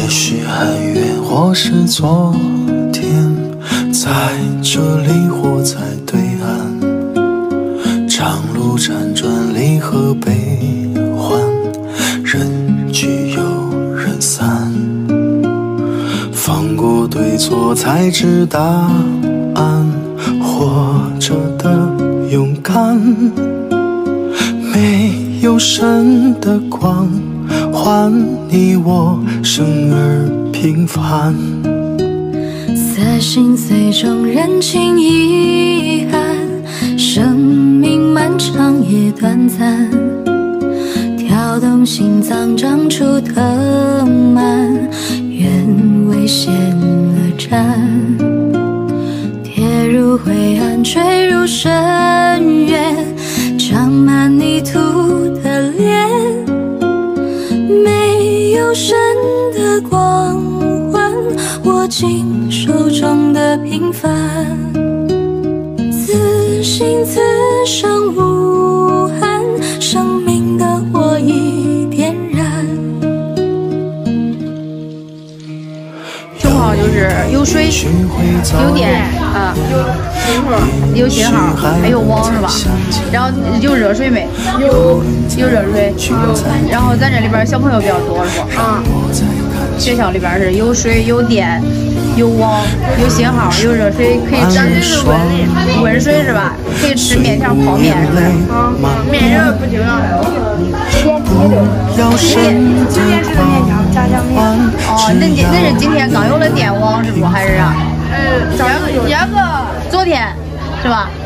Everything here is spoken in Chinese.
许很远，或是昨天，在这里或在对岸，长路辗转，离合悲欢，人聚又人散。放过对错，才知答案。活着的勇敢，没有神的光环，你我生而平凡。 似心碎中人情遗憾，生命漫长也短暂，跳动心脏长出藤蔓，愿为陷而战。跌入灰暗，坠入深渊，长满泥土的脸，没有神的光环，握紧手中的平凡，此心此生无憾，生命的火已点燃。 正好就是有水有电啊，有信号，还有网是吧？然后有热水没？有热水，然后咱这里边小朋友比较多是不？啊，学校里边是有水有电有网有信号有热水，可以吃温水是吧？可以吃面条泡面是不是？啊，面热不行啊。今天吃的面条炸酱面。哦，那是今天刚有了电网是不？还是啥？昨天是吧？